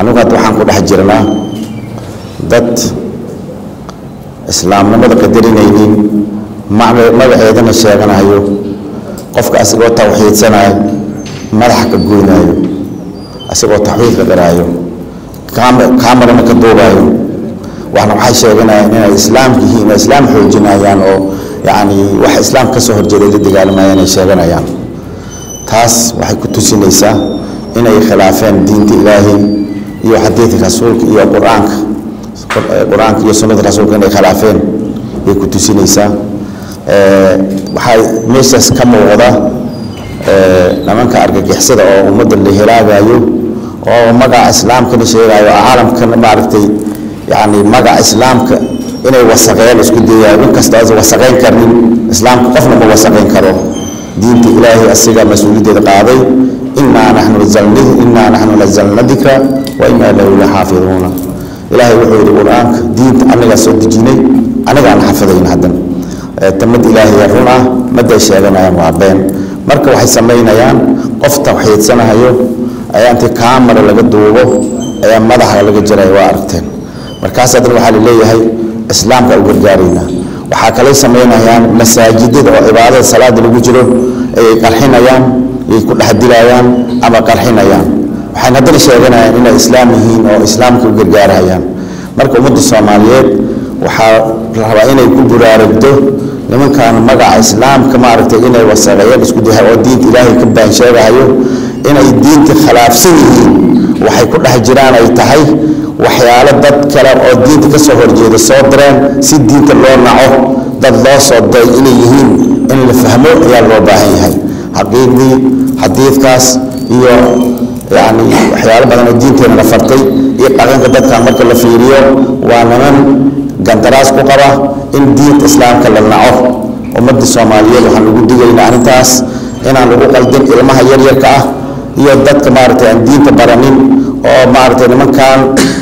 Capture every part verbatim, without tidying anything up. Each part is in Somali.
anigu hadda waxaan ku dhex jirnaa dad islaamnimada qadarinaynin magaceedana sheeganayo qofka asigoo tawxiidsanayo madaxa ka goynayo asigoo tawxiidka garaayo kaamarana ka duubayo waxna waxay sheeganayaan inay islaamka yihiin inay islaam xoojinayaan oo yani wax islaam ka soo horjeeday la dagaalamayaan ay sheeganayaan taas waxay ku tusinaysaa inay khilaafeen diinta ilaahay iyo xadiidka rasuulka iyo quraanka quraanka iyo sunnada rasuulka inay khilaafeen ay ku tusinaysaa ee waxay meeshaas ka muuqda ee nimanka argagixisada oo ummadda la helaagayo oo magaca islaamka la sheegayo caalamka maaragtay yani magaca islaamka inay wasaqeen isku dayaan inkasta ay wasaqeen karin islaamka qofna ma wasaqeen karo diinta ilaahay asiga mas'uuliyadda qaaday inna nahnu nazzalna inna nahnu nazzalna dhikra wa inna lahu lahafizuna ilaahay wuxuu yiri quraanka diinta anaga soo dejinay anaga aan xafidayna hadan tamad ilaahay runa maday sheeganayaan waa been marka waxay sameynayaan qof tawxiidsanayo ayaanti kaamara laga duubo ayaa madaxa laga jiray waa aragteen markaas hadan waxa la leeyahay islaamka u gargaarayna waxa kale sameynayaan masaajidada oo cibaadada salaada lagu jiro ay qarxinayaan ay ku dhaxdilayaan ama qarxinayaan waxaan hadda sheeganayaan inay islaam yihiin oo islaamka u gargaarayaan marka ummadda Soomaaliyeed waxa la rabaa inay ku buraaragto nimankan magaca islaamka ma aragtay inay wasaqayeen isku dahay oo diinta ilaahay ka baan sheegayo inay diinta khilaafsan yihiin waxay ku dhex jiraan ay tahay waxyaalo dad kale oo diinta ka soo horjeeda soo direen si diinta loo naco dad loo soo day inay yihiin in la fahmo ayaa loo baahan yahay xaqiiqdii xadiidkaas iyo yani waxyaalo badan oo diinteena la fartay iyo dhaqanka dadka marka la fiiriyo waa niman gandaraas ku qaba in diinta islaamka la naco ummadda Soomaaliyeed waxaan ugu digaynaa arintaas inaan lagu qaldin ilmaha yar yarka ah iyo dadka maaragtay aan diinta baranin oo maaragtay nimankan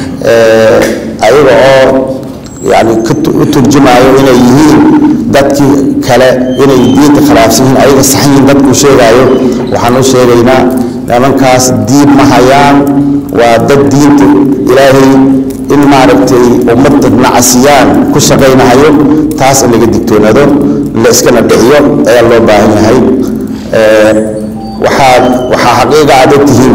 ee ayaga oo yani u turjumayo inay yihiin dadkii kale inay diinta khilaafsan yihiin ayaga saxiin dadku sheegayo waxaan u sheegaynaa nimankaas diin ma hayaan waa dad diinta ilaahay in maaragtay ummadda nacasiyaan ku shaqeynayo taas in laga digtoonaado la iska nadhiyo ayaa loo baahan yahay ee waxa waxa xaqiiqa aad tihiin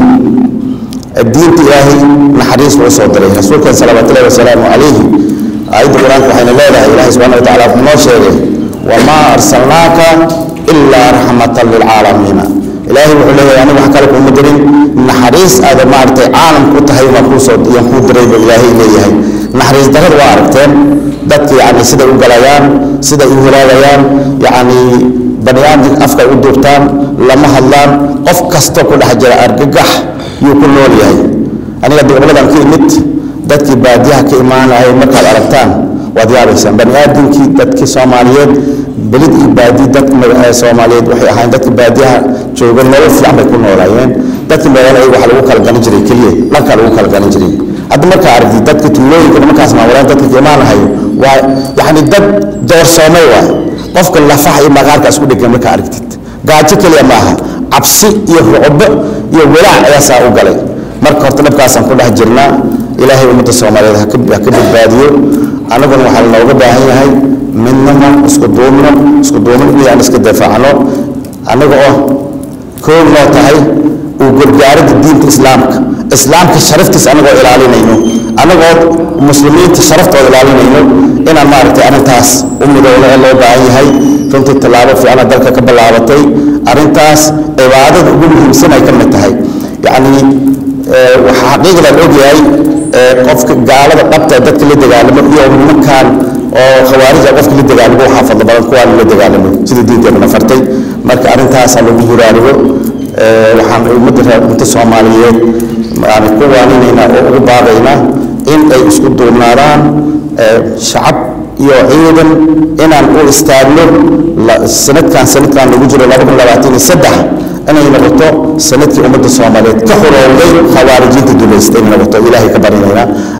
diinta ilaahay naxariis loo soo diray rasuulka sallallahu alayhi wasallam alayhi ayadu quraanka waxayna leedahay ilaahay subhanahu wa ta'ala wuxuu noo sheegay wama arsalnaaka illa rahmatan lil alamin ilaahay wuxuu leeyahay aniga wax kale kuma dirin naxariis aad maartay caalamku tahay ma ku soo diyan ku diray ilaahay leeyahay naxariis darad waa aragteen dadka yani sida u galayaan sida u helaayaan yani baniyaadin afka u duubtaan lama hadlaan qof kasta ku dhex jira argagax iyo ku nool yahay aniga dowladan ka imid dadkii baadiyaha ka imaanay markaad aragtaan waad yaabaysan baniyaadinkii dadkii Soomaaliyeed balid iyo baadi dadka Soomaaliyeed waxay ahayn dadka baadiyaha jooga nolol fiican bay ku noolaayeen dadka magaalada waxa lagu kala garan jiray kaliya marka lagu kala garan jiray hadda marka aragtid dadka tuulooyinka markaas ma walaal dadka ka imaanahay waa yani dad door Soomaali waa qofka la faxay maqaarka isku dhigan marka aragtid gaajo kaliya maaha cabsi iyo rucba iyo walaac ayaa saa u galay marka horta dhabkaas aan ku dhex jirnaa ilaahay ummadda Soomaaliyeed ha ka badbaadiyo anaguna waxa looga baahan yahay midnimo isku duubno isku duubno iyo aan iska difaacno anaga oo koob loo tahay oo gargaarid diinta islaamka islaamka sharaftiisa anaga ilaalinayno anaga muslimiinta sharaftooda ilaalinayno inaan maaragtay arintaas ummadooda loo baahan yahay runtii talaabo fiican dalka ka bilaabatay arintaas cibaadada ugu muhiimsan ay ka mid tahay yani waxa xaqiiqda loo yahay qofka gaalada qabta dadka la dagaalamo iyo nimankan oo khawaarij qofka la dagaalamo waxa fadlo badan kuwa la dagaalamo sida diinteena fartay marka arintaas lagu yiraahdo waxaan ummadda Soomaaliyeed yani kuwaanina oo ugu baaqayna in ay isku duubnaadaan shacab iyo ciidan inaan u istaagno sanadkan sanadkan lagu jiro laba kun labaatan iyo saddex inay noqoto sanadkii ummadda Soomaaliyeed ka xorowday khawaarijinta duleystay noqoto ilaahay ka barinayna